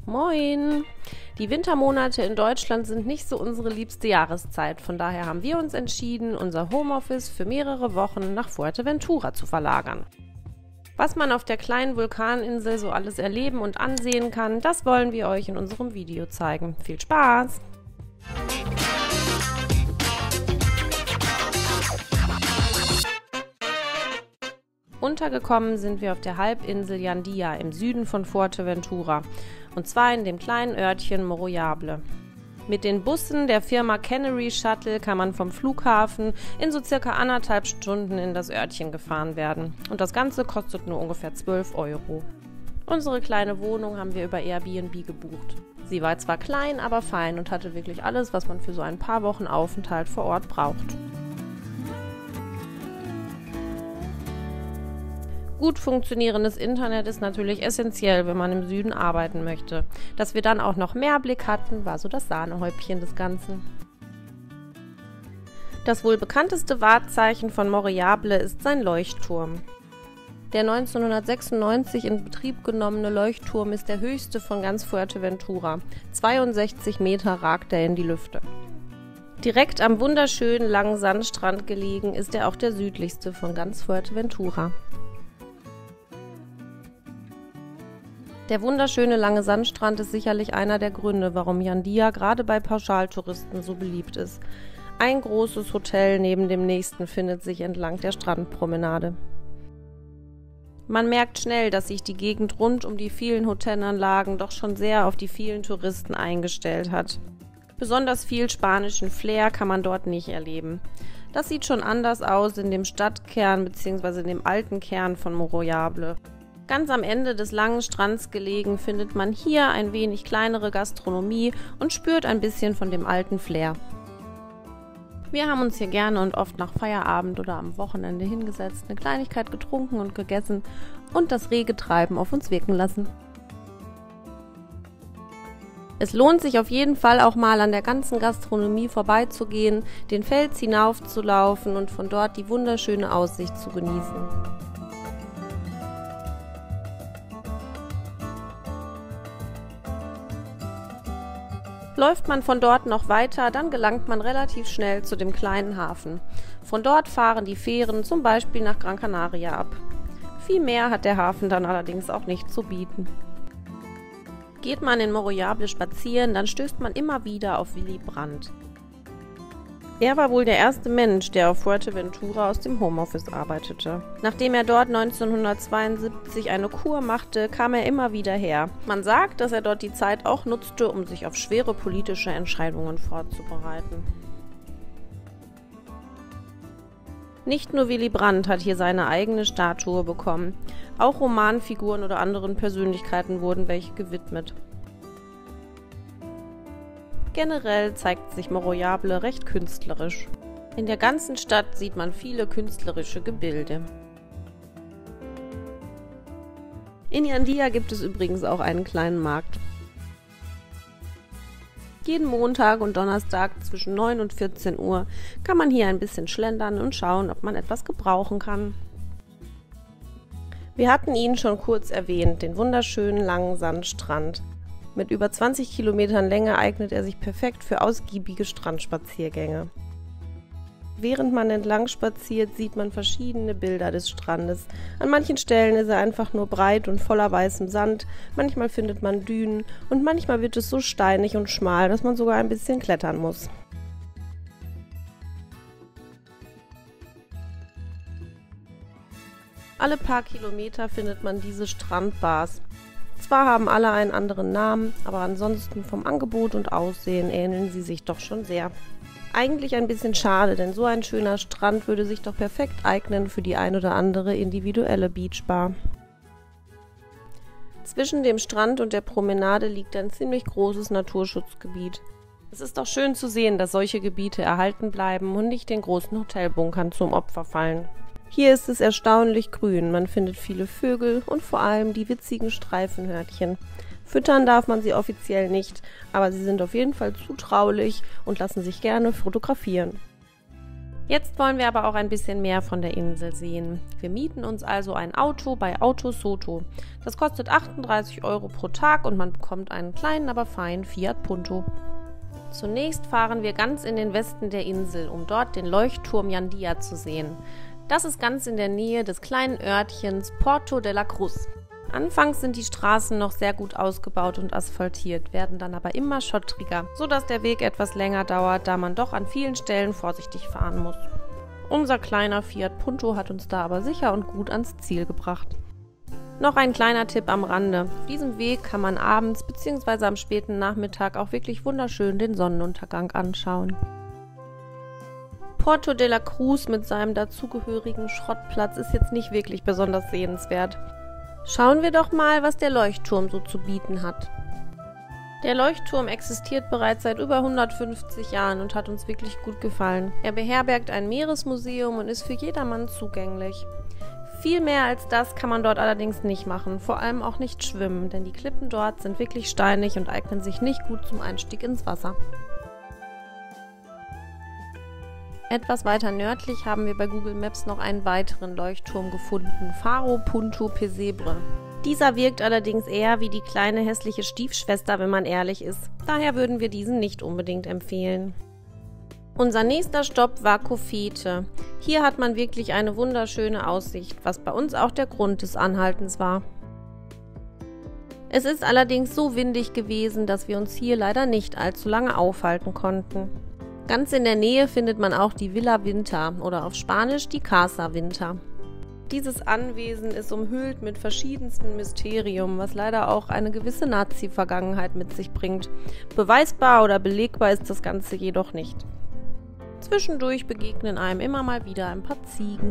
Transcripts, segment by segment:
Moin! Die Wintermonate in Deutschland sind nicht so unsere liebste Jahreszeit. Von daher haben wir uns entschieden, unser Homeoffice für mehrere Wochen nach Fuerteventura zu verlagern. Was man auf der kleinen Vulkaninsel so alles erleben und ansehen kann, das wollen wir euch in unserem Video zeigen. Viel Spaß! Untergekommen sind wir auf der Halbinsel Jandía im Süden von Fuerteventura, und zwar in dem kleinen Örtchen Moroyable. Mit den Bussen der Firma Canary Shuttle kann man vom Flughafen in so circa 1,5 Stunden in das Örtchen gefahren werden. Und das Ganze kostet nur ungefähr 12 Euro. Unsere kleine Wohnung haben wir über Airbnb gebucht. Sie war zwar klein, aber fein und hatte wirklich alles, was man für so ein paar Wochen Aufenthalt vor Ort braucht. Gut funktionierendes Internet ist natürlich essentiell, wenn man im Süden arbeiten möchte. Dass wir dann auch noch Meerblick hatten, war so das Sahnehäubchen des Ganzen. Das wohl bekannteste Wahrzeichen von Moroyable ist sein Leuchtturm. Der 1996 in Betrieb genommene Leuchtturm ist der höchste von ganz Fuerteventura. 62 Meter ragt er in die Lüfte. Direkt am wunderschönen langen Sandstrand gelegen ist er auch der südlichste von ganz Fuerteventura. Der wunderschöne lange Sandstrand ist sicherlich einer der Gründe, warum Jandía gerade bei Pauschaltouristen so beliebt ist. Ein großes Hotel neben dem nächsten findet sich entlang der Strandpromenade. Man merkt schnell, dass sich die Gegend rund um die vielen Hotelanlagen doch schon sehr auf die vielen Touristen eingestellt hat. Besonders viel spanischen Flair kann man dort nicht erleben. Das sieht schon anders aus in dem Stadtkern bzw. in dem alten Kern von Moroyable. Ganz am Ende des langen Strands gelegen findet man hier ein wenig kleinere Gastronomie und spürt ein bisschen von dem alten Flair. Wir haben uns hier gerne und oft nach Feierabend oder am Wochenende hingesetzt, eine Kleinigkeit getrunken und gegessen und das rege Treiben auf uns wirken lassen. Es lohnt sich auf jeden Fall auch mal an der ganzen Gastronomie vorbeizugehen, den Fels hinaufzulaufen und von dort die wunderschöne Aussicht zu genießen. Läuft man von dort noch weiter, dann gelangt man relativ schnell zu dem kleinen Hafen. Von dort fahren die Fähren zum Beispiel nach Gran Canaria ab. Viel mehr hat der Hafen dann allerdings auch nicht zu bieten. Geht man in Moroyable spazieren, dann stößt man immer wieder auf Willy Brandt. Er war wohl der erste Mensch, der auf Fuerteventura aus dem Homeoffice arbeitete. Nachdem er dort 1972 eine Kur machte, kam er immer wieder her. Man sagt, dass er dort die Zeit auch nutzte, um sich auf schwere politische Entscheidungen vorzubereiten. Nicht nur Willy Brandt hat hier seine eigene Statue bekommen. Auch Romanfiguren oder anderen Persönlichkeiten wurden welche gewidmet. Generell zeigt sich Moroyable recht künstlerisch. In der ganzen Stadt sieht man viele künstlerische Gebilde. In Jandía gibt es übrigens auch einen kleinen Markt. Jeden Montag und Donnerstag zwischen 9 und 14 Uhr kann man hier ein bisschen schlendern und schauen, ob man etwas gebrauchen kann. Wir hatten ihn schon kurz erwähnt, den wunderschönen langen Sandstrand. Mit über 20 Kilometern Länge eignet er sich perfekt für ausgiebige Strandspaziergänge. Während man entlang spaziert, sieht man verschiedene Bilder des Strandes. An manchen Stellen ist er einfach nur breit und voller weißem Sand, manchmal findet man Dünen und manchmal wird es so steinig und schmal, dass man sogar ein bisschen klettern muss. Alle paar Kilometer findet man diese Strandbars. Zwar haben alle einen anderen Namen, aber ansonsten vom Angebot und Aussehen ähneln sie sich doch schon sehr. Eigentlich ein bisschen schade, denn so ein schöner Strand würde sich doch perfekt eignen für die ein oder andere individuelle Beachbar. Zwischen dem Strand und der Promenade liegt ein ziemlich großes Naturschutzgebiet. Es ist auch schön zu sehen, dass solche Gebiete erhalten bleiben und nicht den großen Hotelbunkern zum Opfer fallen. Hier ist es erstaunlich grün, man findet viele Vögel und vor allem die witzigen Streifenhörnchen. Füttern darf man sie offiziell nicht, aber sie sind auf jeden Fall zutraulich und lassen sich gerne fotografieren. Jetzt wollen wir aber auch ein bisschen mehr von der Insel sehen. Wir mieten uns also ein Auto bei Auto Soto. Das kostet 38 € pro Tag und man bekommt einen kleinen, aber feinen Fiat Punto. Zunächst fahren wir ganz in den Westen der Insel, um dort den Leuchtturm Jandia zu sehen. Das ist ganz in der Nähe des kleinen Örtchens Porto de la Cruz. Anfangs sind die Straßen noch sehr gut ausgebaut und asphaltiert, werden dann aber immer schottriger, sodass der Weg etwas länger dauert, da man doch an vielen Stellen vorsichtig fahren muss. Unser kleiner Fiat Punto hat uns da aber sicher und gut ans Ziel gebracht. Noch ein kleiner Tipp am Rande: Auf diesem Weg kann man abends bzw. am späten Nachmittag auch wirklich wunderschön den Sonnenuntergang anschauen. Porto de la Cruz mit seinem dazugehörigen Schrottplatz ist jetzt nicht wirklich besonders sehenswert. Schauen wir doch mal, was der Leuchtturm so zu bieten hat. Der Leuchtturm existiert bereits seit über 150 Jahren und hat uns wirklich gut gefallen. Er beherbergt ein Meeresmuseum und ist für jedermann zugänglich. Viel mehr als das kann man dort allerdings nicht machen, vor allem auch nicht schwimmen, denn die Klippen dort sind wirklich steinig und eignen sich nicht gut zum Einstieg ins Wasser. Etwas weiter nördlich haben wir bei Google Maps noch einen weiteren Leuchtturm gefunden, Faro Punto Pesebre. Dieser wirkt allerdings eher wie die kleine hässliche Stiefschwester, wenn man ehrlich ist. Daher würden wir diesen nicht unbedingt empfehlen. Unser nächster Stopp war Cofete. Hier hat man wirklich eine wunderschöne Aussicht, was bei uns auch der Grund des Anhaltens war. Es ist allerdings so windig gewesen, dass wir uns hier leider nicht allzu lange aufhalten konnten. Ganz in der Nähe findet man auch die Villa Winter oder auf Spanisch die Casa Winter. Dieses Anwesen ist umhüllt mit verschiedensten Mysterien, was leider auch eine gewisse Nazi-Vergangenheit mit sich bringt. Beweisbar oder belegbar ist das Ganze jedoch nicht. Zwischendurch begegnen einem immer mal wieder ein paar Ziegen.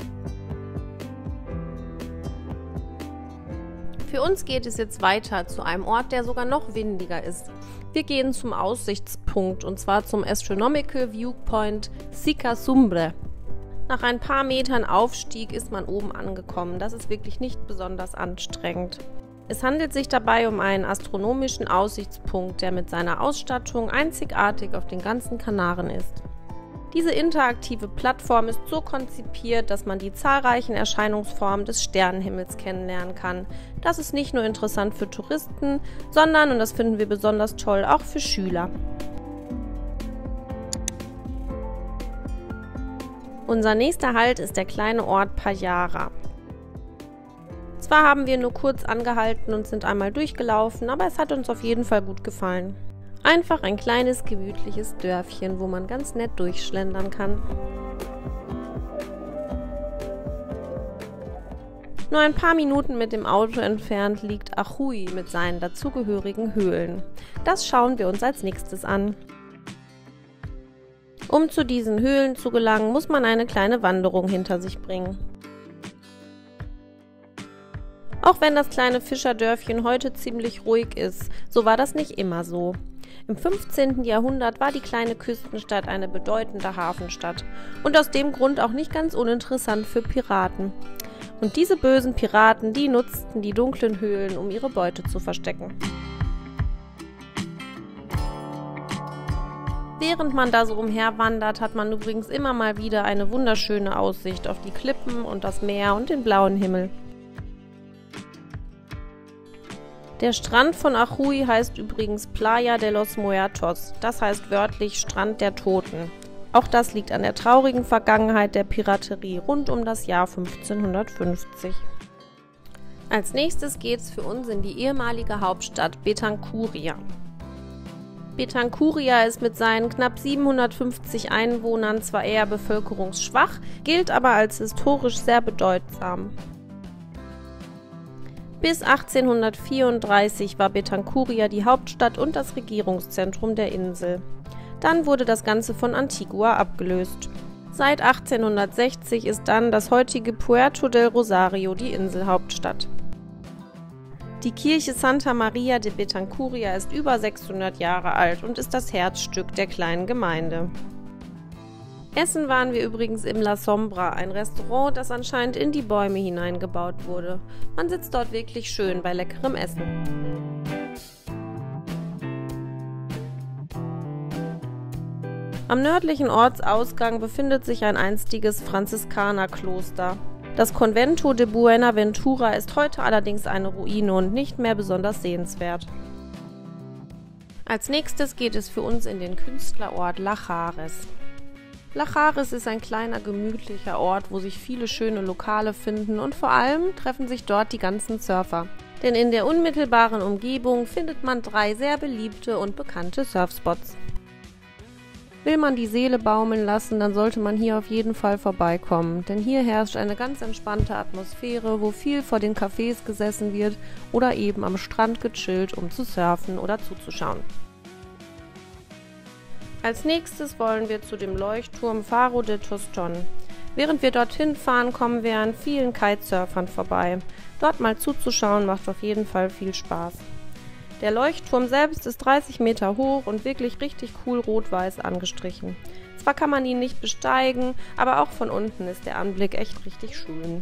Für uns geht es jetzt weiter zu einem Ort, der sogar noch windiger ist. Wir gehen zum Aussichtspunkt und zwar zum Astronomical Viewpoint Sica Sumbre. Nach ein paar Metern Aufstieg ist man oben angekommen. Das ist wirklich nicht besonders anstrengend. Es handelt sich dabei um einen astronomischen Aussichtspunkt, der mit seiner Ausstattung einzigartig auf den ganzen Kanaren ist. Diese interaktive Plattform ist so konzipiert, dass man die zahlreichen Erscheinungsformen des Sternenhimmels kennenlernen kann. Das ist nicht nur interessant für Touristen, sondern, und das finden wir besonders toll, auch für Schüler. Unser nächster Halt ist der kleine Ort Payara. Zwar haben wir nur kurz angehalten und sind einmal durchgelaufen, aber es hat uns auf jeden Fall gut gefallen. Einfach ein kleines, gemütliches Dörfchen, wo man ganz nett durchschlendern kann. Nur ein paar Minuten mit dem Auto entfernt liegt Ajuy mit seinen dazugehörigen Höhlen. Das schauen wir uns als nächstes an. Um zu diesen Höhlen zu gelangen, muss man eine kleine Wanderung hinter sich bringen. Auch wenn das kleine Fischerdörfchen heute ziemlich ruhig ist, so war das nicht immer so. Im 15. Jahrhundert war die kleine Küstenstadt eine bedeutende Hafenstadt und aus dem Grund auch nicht ganz uninteressant für Piraten. Und diese bösen Piraten, die nutzten die dunklen Höhlen, um ihre Beute zu verstecken. Während man da so umherwandert, hat man übrigens immer mal wieder eine wunderschöne Aussicht auf die Klippen und das Meer und den blauen Himmel. Der Strand von Ajuy heißt übrigens Playa de los Muertos, das heißt wörtlich Strand der Toten. Auch das liegt an der traurigen Vergangenheit der Piraterie rund um das Jahr 1550. Als nächstes geht's für uns in die ehemalige Hauptstadt Betancuria. Betancuria ist mit seinen knapp 750 Einwohnern zwar eher bevölkerungsschwach, gilt aber als historisch sehr bedeutsam. Bis 1834 war Betancuria die Hauptstadt und das Regierungszentrum der Insel. Dann wurde das Ganze von Antigua abgelöst. Seit 1860 ist dann das heutige Puerto del Rosario die Inselhauptstadt. Die Kirche Santa Maria de Betancuria ist über 600 Jahre alt und ist das Herzstück der kleinen Gemeinde. Essen waren wir übrigens im La Sombra, ein Restaurant, das anscheinend in die Bäume hineingebaut wurde. Man sitzt dort wirklich schön bei leckerem Essen. Am nördlichen Ortsausgang befindet sich ein einstiges Franziskanerkloster. Das Convento de Buenaventura ist heute allerdings eine Ruine und nicht mehr besonders sehenswert. Als nächstes geht es für uns in den Künstlerort Lachares. Lachares ist ein kleiner, gemütlicher Ort, wo sich viele schöne Lokale finden und vor allem treffen sich dort die ganzen Surfer. Denn in der unmittelbaren Umgebung findet man 3 sehr beliebte und bekannte Surfspots. Will man die Seele baumeln lassen, dann sollte man hier auf jeden Fall vorbeikommen, denn hier herrscht eine ganz entspannte Atmosphäre, wo viel vor den Cafés gesessen wird oder eben am Strand gechillt, um zu surfen oder zuzuschauen. Als nächstes wollen wir zu dem Leuchtturm Faro de Tostón. Während wir dorthin fahren, kommen wir an vielen Kitesurfern vorbei. Dort mal zuzuschauen macht auf jeden Fall viel Spaß. Der Leuchtturm selbst ist 30 Meter hoch und wirklich richtig cool rot-weiß angestrichen. Zwar kann man ihn nicht besteigen, aber auch von unten ist der Anblick echt richtig schön.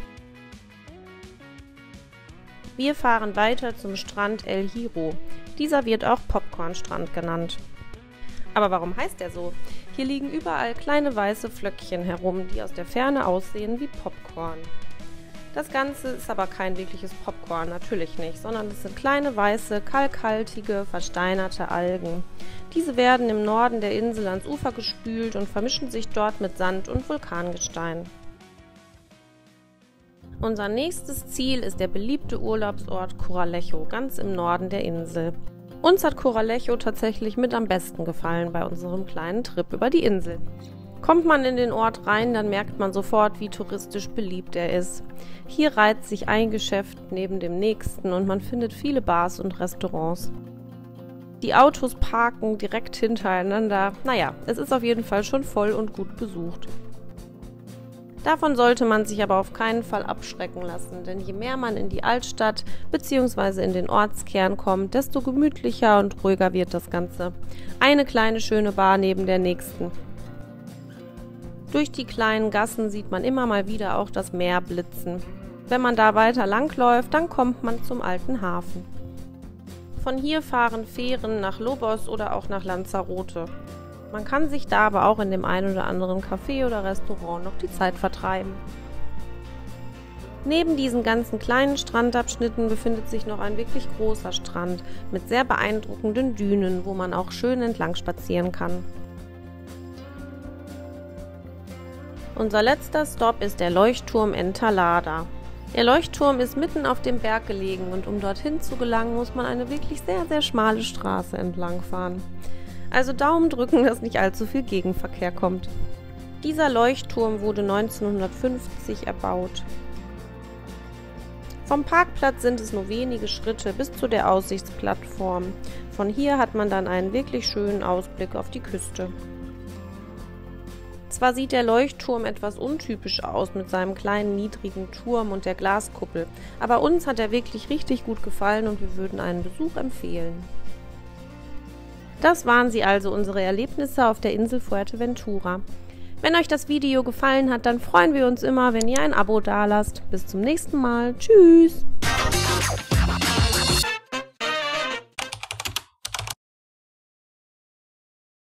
Wir fahren weiter zum Strand El Hierro. Dieser wird auch Popcornstrand genannt. Aber warum heißt er so? Hier liegen überall kleine weiße Flöckchen herum, die aus der Ferne aussehen wie Popcorn. Das Ganze ist aber kein wirkliches Popcorn, natürlich nicht, sondern es sind kleine weiße, kalkhaltige, versteinerte Algen. Diese werden im Norden der Insel ans Ufer gespült und vermischen sich dort mit Sand und Vulkangestein. Unser nächstes Ziel ist der beliebte Urlaubsort Coralejo, ganz im Norden der Insel. Uns hat Coralejo tatsächlich mit am besten gefallen bei unserem kleinen Trip über die Insel. Kommt man in den Ort rein, dann merkt man sofort, wie touristisch beliebt er ist. Hier reiht sich ein Geschäft neben dem nächsten und man findet viele Bars und Restaurants. Die Autos parken direkt hintereinander. Naja, es ist auf jeden Fall schon voll und gut besucht. Davon sollte man sich aber auf keinen Fall abschrecken lassen, denn je mehr man in die Altstadt bzw. in den Ortskern kommt, desto gemütlicher und ruhiger wird das Ganze. Eine kleine schöne Bar neben der nächsten. Durch die kleinen Gassen sieht man immer mal wieder auch das Meer blitzen. Wenn man da weiter langläuft, dann kommt man zum alten Hafen. Von hier fahren Fähren nach Lobos oder auch nach Lanzarote. Man kann sich da aber auch in dem einen oder anderen Café oder Restaurant noch die Zeit vertreiben. Neben diesen ganzen kleinen Strandabschnitten befindet sich noch ein wirklich großer Strand mit sehr beeindruckenden Dünen, wo man auch schön entlang spazieren kann. Unser letzter Stopp ist der Leuchtturm Entalada. Der Leuchtturm ist mitten auf dem Berg gelegen und um dorthin zu gelangen, muss man eine wirklich sehr, sehr schmale Straße entlang fahren. Also Daumen drücken, dass nicht allzu viel Gegenverkehr kommt. Dieser Leuchtturm wurde 1950 erbaut. Vom Parkplatz sind es nur wenige Schritte bis zu der Aussichtsplattform. Von hier hat man dann einen wirklich schönen Ausblick auf die Küste. Zwar sieht der Leuchtturm etwas untypisch aus mit seinem kleinen niedrigen Turm und der Glaskuppel, aber uns hat er wirklich richtig gut gefallen und wir würden einen Besuch empfehlen. Das waren sie also, unsere Erlebnisse auf der Insel Fuerteventura. Wenn euch das Video gefallen hat, dann freuen wir uns immer, wenn ihr ein Abo dalasst. Bis zum nächsten Mal. Tschüss!